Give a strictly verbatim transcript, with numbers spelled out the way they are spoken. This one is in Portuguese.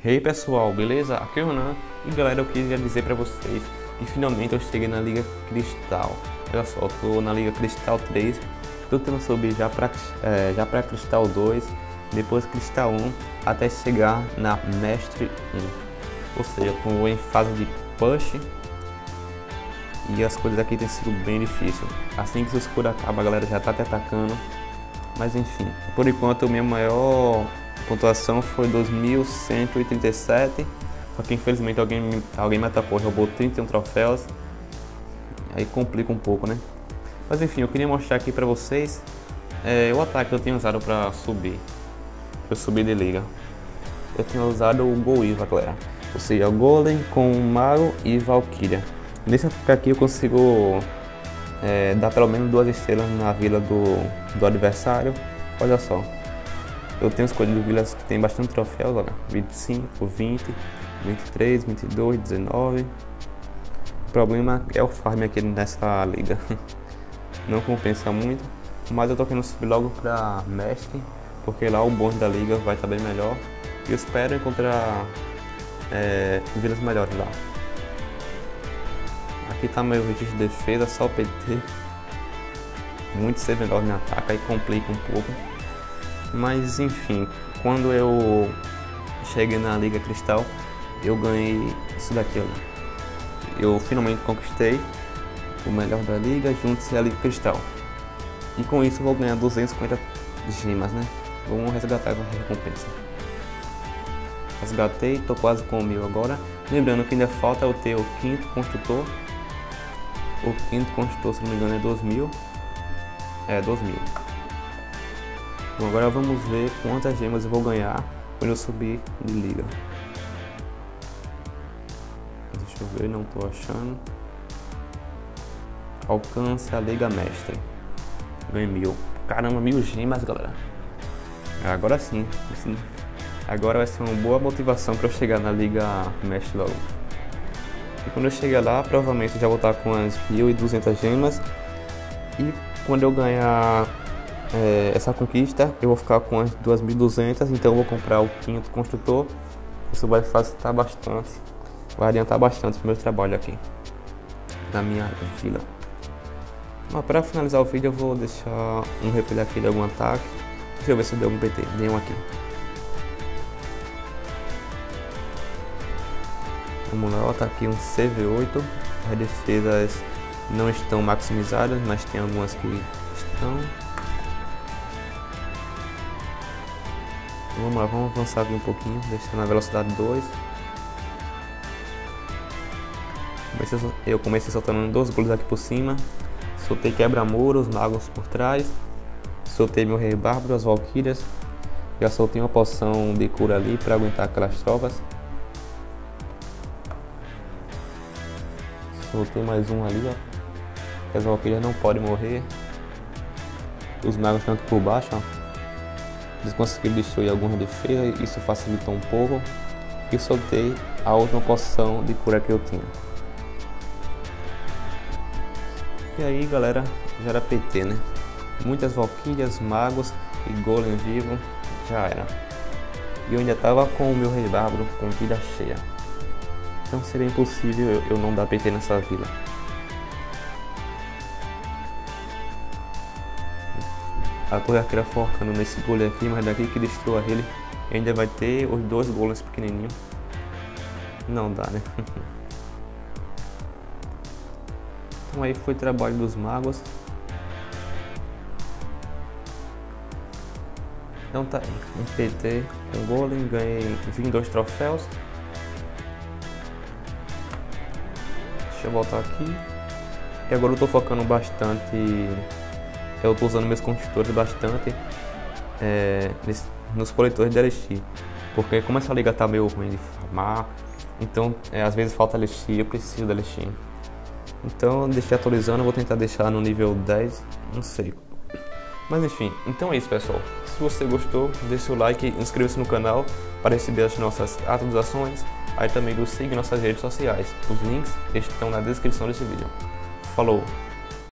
E aí pessoal, beleza? Aqui é o Ronan e galera, eu queria dizer pra vocês que finalmente eu cheguei na Liga Cristal. Olha só, eu tô na Liga Cristal três, tô tentando subir já pra, é, já pra Cristal dois, depois Cristal um, até chegar na Mestre um. Ou seja, eu tô em fase de push e as coisas aqui têm sido bem difíceis. Assim que o escuro acaba, a galera já tá te atacando. Mas enfim, por enquanto a minha maior pontuação foi dois mil cento e trinta e sete, só que infelizmente alguém me, alguém me atacou, roubou trinta e um troféus, aí complica um pouco, né? Mas enfim, eu queria mostrar aqui pra vocês é, o ataque que eu tenho usado pra subir, pra subir de liga. Eu tenho usado o Goiva, galera, ou seja, Golem com Mago e Valkyria. Nesse ataque aqui eu consigo é, dar pelo menos duas estrelas na vila do, do adversário. Olha só, eu tenho escolhido vilas que tem bastante troféus, olha, vinte e cinco, vinte, vinte e três, vinte e dois, dezenove. O problema é o farm aqui nessa liga, não compensa muito, mas eu tô querendo subir logo pra Mestre, porque lá o bônus da liga vai estar bem melhor e eu espero encontrar é, vilas melhores lá. Aqui tá meu registro de defesa, só o P T, muito C V nove me ataca e complica um pouco. Mas enfim, quando eu cheguei na Liga Cristal, eu ganhei isso daqui, olha. Eu finalmente conquistei o melhor da liga, junto-se à Liga Cristal. E com isso eu vou ganhar duzentas e cinquenta gemas, né? Vamos resgatar essa recompensa. Resgatei, tô quase com o mil agora. Lembrando que ainda falta eu ter o quinto construtor. O quinto construtor, se não me engano, é dois mil. É, dois mil. Bom, agora vamos ver quantas gemas eu vou ganhar quando eu subir de liga. Deixa eu ver, não tô achando. Alcance a Liga Mestre. Ganhei mil. Caramba, mil gemas, galera. Agora sim. Agora vai ser uma boa motivação para eu chegar na Liga Mestre logo. E quando eu chegar lá, provavelmente eu já vou estar com as mil e duzentas gemas. E quando eu ganhar É, essa conquista, eu vou ficar com as duas mil e duzentas, então eu vou comprar o quinto construtor. Isso vai facilitar bastante, vai adiantar bastante o meu trabalho aqui na minha vila. Mas para finalizar o vídeo eu vou deixar um replay aqui de algum ataque. Deixa eu ver se deu um P T, nenhum aqui. Vamos lá, tá aqui um C V oito. As defesas não estão maximizadas, mas tem algumas que estão. Vamos lá, vamos avançar aqui um pouquinho, deixando na velocidade dois. Eu comecei soltando dois gols aqui por cima. Soltei quebra-muros, magos por trás. Soltei meu rei bárbaro, as valquírias. Já soltei uma poção de cura ali para aguentar aquelas tropas. Soltei mais um ali, ó. As valquírias não podem morrer. Os magos tanto por baixo, ó. Eles conseguiram destruir algumas defesas, isso facilitou um pouco. E soltei a última poção de cura que eu tinha. E aí, galera, já era P T, né? Muitas valquírias, magos e golem vivo, já era. E eu ainda tava com o meu rei bárbaro com vida cheia. Então seria impossível eu não dar P T nessa vila. A torre arqueira focando nesse golem aqui, mas daqui que destrua ele ainda vai ter os dois golems pequenininhos. Não dá, né? Então aí foi o trabalho dos magos. Então tá aí, um P T com golem, ganhei vinte e dois troféus. Deixa eu voltar aqui. E agora eu tô focando bastante. Eu estou usando meus construtores bastante é, nesse, nos coletores de Elixir, porque como essa liga tá meio ruim de farmar, então é, às vezes falta Elixir, eu preciso de Elixir. Então eu deixei atualizando, eu vou tentar deixar no nível dez, não sei. Mas enfim, então é isso pessoal. Se você gostou, deixe o like e inscreva-se no canal para receber as nossas atualizações. Aí também nos siga em nossas redes sociais, os links estão na descrição desse vídeo. Falou!